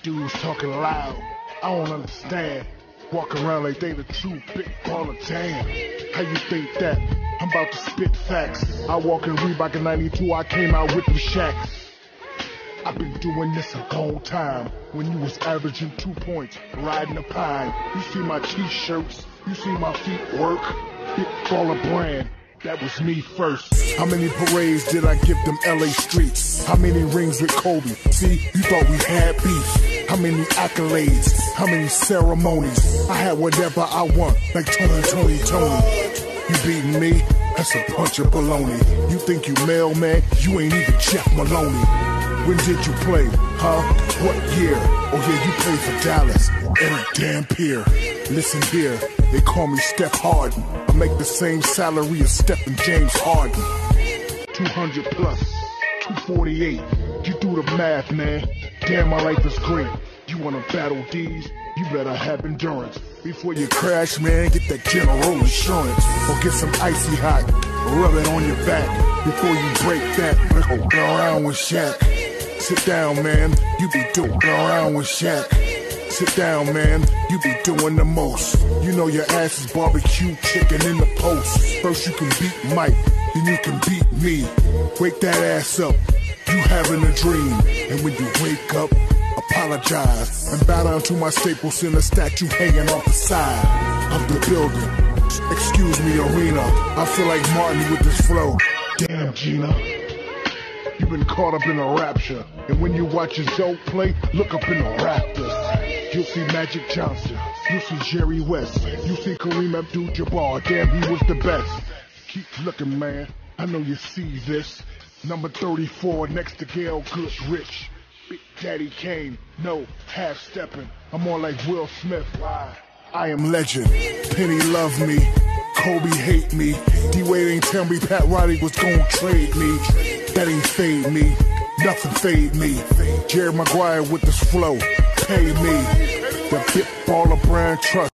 Dudes talking loud, I don't understand. Walk around like they the true big baller. Damn, how you think that? I'm about to spit facts. I walk in Reebok in 92, I came out with them shacks. I've been doing this a long time. When you was averaging 2 points, riding a pine. You see my t-shirts, you see my feet work. Big baller brand, that was me first. How many parades did I give them LA streets? How many rings with Kobe? See, you thought we had beef. How many accolades? How many ceremonies? I had whatever I want, like Tony. You beating me? That's a bunch of baloney. You think you mailman? You ain't even Jeff Maloney. When did you play? Huh? What year? Oh yeah, you played for Dallas. Eric Dampier. Listen here, they call me Steph Harden. I make the same salary as Steph and James Harden. 200 plus, 248. You do the math, man. Damn, my life is great. You wanna battle D's? You better have endurance. Before you crash, man, get that General Insurance. Or get some icy hot, rub it on your back. Before you break that, go around with Shaq. Sit down, man, you be doing around with Shaq. Sit down, man, you be doing the most. You know your ass is barbecue chicken in the post. First you can beat Mike, then you can beat me. Wake that ass up, you having a dream. And when you wake up, apologize and bow down to my Staples Center statue hanging off the side of the building. Excuse me, arena, I feel like Martin with this flow. Damn, Gina, you've been caught up in a rapture. And when you watch your Zoe play, look up in the rafters. You'll see Magic Johnson, you'll see Jerry West, you'll see Kareem Abdul-Jabbar. Damn, he was the best. Keep looking, man, I know you see this. Number 34 next to Gail Goodrich. Big Daddy Kane, no half-stepping. I'm more like Will Smith. I am legend. Penny love me, Kobe hate me. D-Wade ain't tell me Pat Riley was gonna trade me. That ain't fade me, nothing fade me. Jerry Maguire with this flow, pay me. The big baller brand trust.